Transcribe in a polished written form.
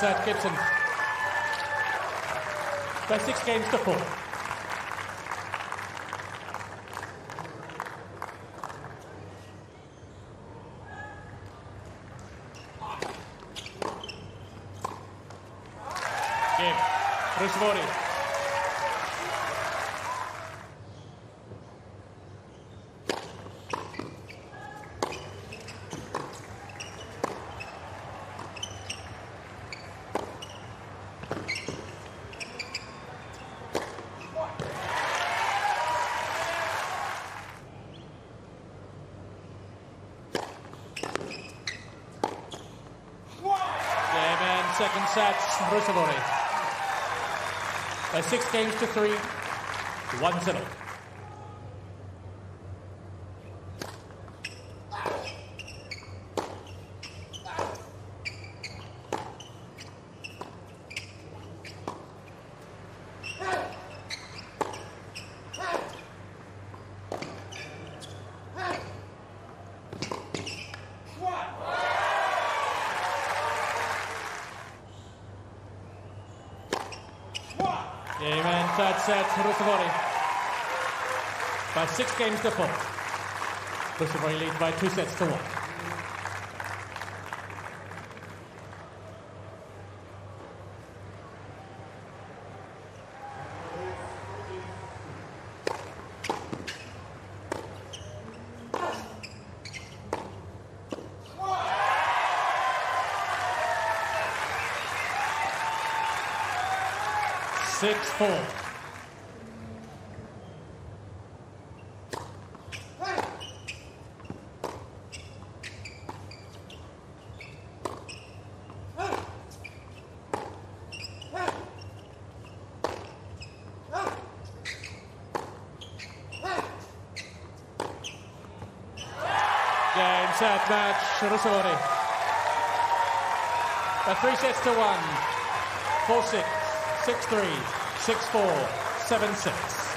set, Kypson. By 6 games to 4. Game. Ruusuvuori. Second set, Ruusuvuori. By 6 games to 3, 1-0. Game and third set, Ruusuvuori. By 6 games to 4. Ruusuvuori leads by 2 sets to 1. Six, 4. Game, set, match, Ruusuvuori. By 3 sets to 1. 4-6. 6-3, 6-4, 7-6.